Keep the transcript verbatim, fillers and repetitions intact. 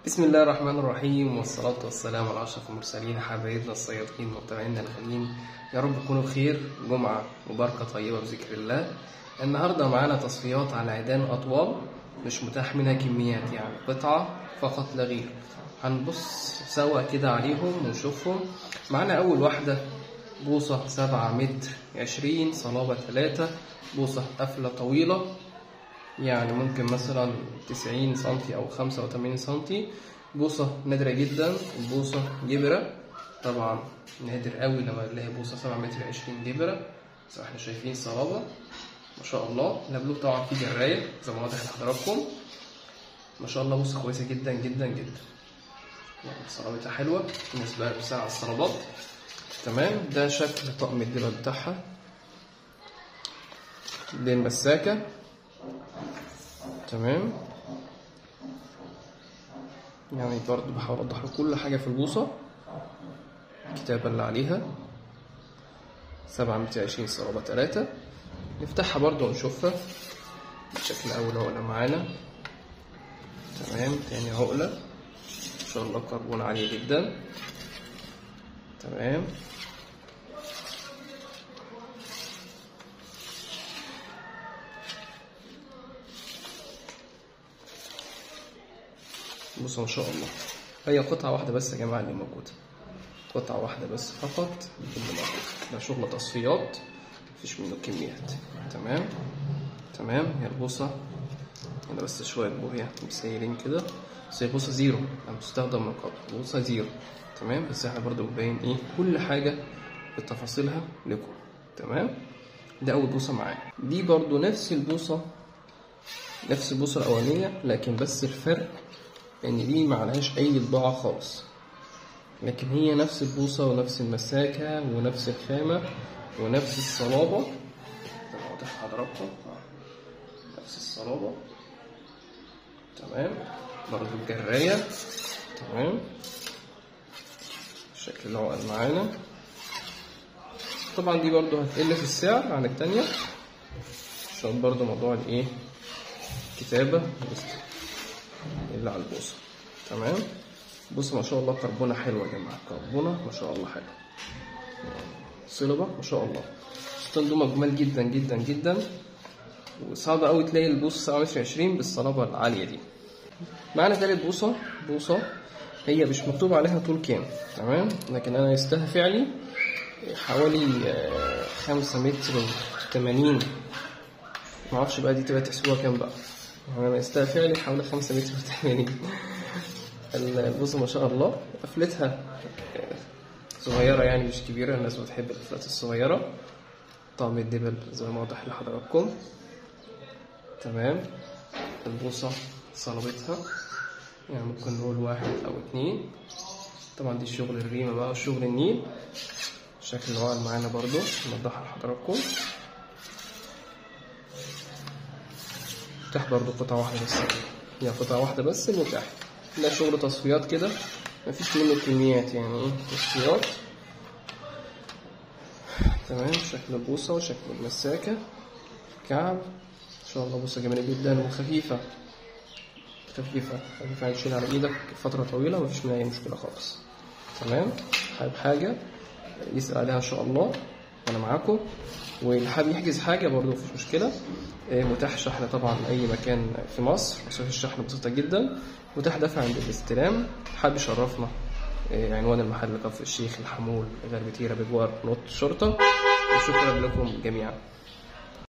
بسم الله الرحمن الرحيم، والصلاة والسلام على أشرف المرسلين، حبايبنا الصيادين ومتابعينا الغاليين. يا رب تكونوا بخير. جمعة مباركة طيبة بذكر الله. النهاردة معانا تصفيات على عيدان أطوال مش متاح منها كميات، يعني قطعة فقط لا غير. هنبص سوا كده عليهم ونشوفهم. معانا أول واحدة بوصة سبعة متر عشرين، صلابة تلاتة، بوصة قفلة طويلة، يعني ممكن مثلا تسعين سنتي أو خمسة وتمانين سنتي. بوصة نادرة جدا، البوصة جبرة. طبعا نادر قوي لما نلاقي بوصة سبعة متر عشرين جبرة، بس احنا شايفين صلابة ما شاء الله. اللبلوب طبعا فيه جراية زي ما واضح لحضراتكم ما شاء الله. بوصة كويسة جدا جدا جدا، يعني صلابتها حلوة بالنسبة لسعر الصلابات. تمام. ده شكل طقم الدبل بتاعها. دي المساكة. تمام. يعني برضه بحاول اوضح لكم كل حاجه في البوصه. الكتابه اللي عليها سبعة متر عشرين صلابه تلاتة. نفتحها برضه ونشوفها. بشكل اول عقله معانا. تمام. تاني عقله ان شاء الله كربون عاليه جدا. تمام. بصوا ما شاء الله، هي قطعة واحدة بس يا جماعة اللي موجودة، قطعة واحدة بس فقط اللي موجودة. ده شغل تصفيات مفيش منه كميات. تمام تمام. هي البوصة هنا بس شوية بوهية مسيلين كده، بس هي بوصة زيرو لم تستخدم من قبل، بوصة زيرو. تمام. بس احنا برضو بنبين ايه كل حاجة بتفاصيلها لكم. تمام. ده أول بوصة معانا. دي برضو نفس البوصة، نفس البوصة الأولانية، لكن بس الفرق ان يعني دي معلهاش اي طباعة خالص، لكن هي نفس البوصة ونفس المساكة ونفس الخامة ونفس الصلابة. ده واضح لحضراتكم، نفس الصلابة. تمام. برضو الجراية. تمام. شكل العقل معانا. طبعا دي برضو هتقل في السعر عن التانية عشان برضو موضوع الايه كتابة اللي على البوصة. تمام. بص ما شاء الله كربونة حلوة يا جماعة، كربونة ما شاء الله حلوة، صلبة ما شاء الله. الشطان دول جمال جدا جدا جدا، وصعب قوي تلاقي البوصة سبعة متر عشرين بالصلابة العالية دي. معانا تالت بوصة، بوصة هي مش مكتوب عليها طول كام. تمام. لكن انا قستها فعلي حوالي خمسة متر وتمانين، معرفش بقى دي تبقى تحسبوها كام بقى. انا قستها فعلي حوالي خمسة متر وتمانين. البوصة ما شاء الله قفلتها صغيرة يعني مش كبيرة، الناس بتحب القفلات الصغيرة. طقم الدبل زي ما واضح لحضراتكم. تمام. البوصة صلابتها يعني ممكن نقول واحد أو اتنين. طبعا دي شغل الريمة بقى وشغل النيل. شكل العقل معانا برضو نوضحها لحضراتكم. متاح برضو قطعة واحدة بس، هي قطعة واحدة بس المتاح. ده شغل تصفيات كده مفيش منه كميات، يعني ايه تصفيات. تمام. شكل البوصة وشكل المساكة، كعب ان شاء الله. بوصة جميلة جدا وخفيفة خفيفة خفيفة، هتشيل على ايدك فترة طويلة مفيش منها اي مشكلة خالص. تمام. حابب حاجة يسأل عليها ان شاء الله وانا معاكم، واللي حابب يحجز حاجة برضه مفيش مشكلة. متاح شحن طبعا أي مكان في مصر، مصاريف الشحن بسيطة جدا. متاح دفع عند الاستلام. حابب يشرفنا، عنوان المحل كفر الشيخ الحمول غرب تيرة بجوار نقطة الشرطة. وشكرا لكم جميعا.